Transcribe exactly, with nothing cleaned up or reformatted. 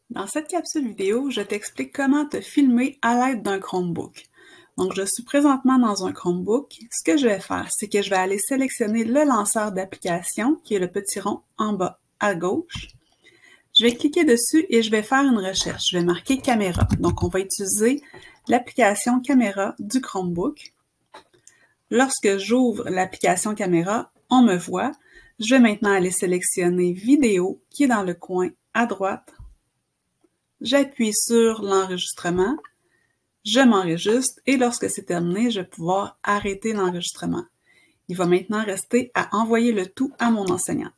Dans cette capsule vidéo, je t'explique comment te filmer à l'aide d'un Chromebook. Donc, je suis présentement dans un Chromebook. Ce que je vais faire, c'est que je vais aller sélectionner le lanceur d'application, qui est le petit rond en bas à gauche. Je vais cliquer dessus et je vais faire une recherche. Je vais marquer caméra. Donc, on va utiliser l'application caméra du Chromebook. Lorsque j'ouvre l'application caméra, on me voit. Je vais maintenant aller sélectionner vidéo, qui est dans le coin à droite. J'appuie sur l'enregistrement, je m'enregistre et lorsque c'est terminé, je vais pouvoir arrêter l'enregistrement. Il va maintenant rester à envoyer le tout à mon enseignant.